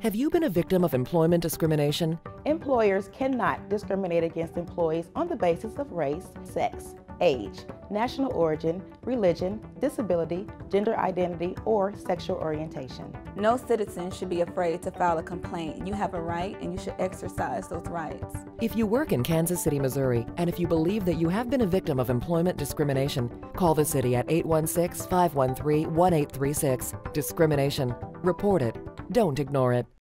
Have you been a victim of employment discrimination? Employers cannot discriminate against employees on the basis of race, sex, age, national origin, religion, disability, gender identity, or sexual orientation. No citizen should be afraid to file a complaint. You have a right and you should exercise those rights. If you work in Kansas City, Missouri, and if you believe that you have been a victim of employment discrimination, call the city at 816-513-1836. Discrimination. Report it. Don't ignore it.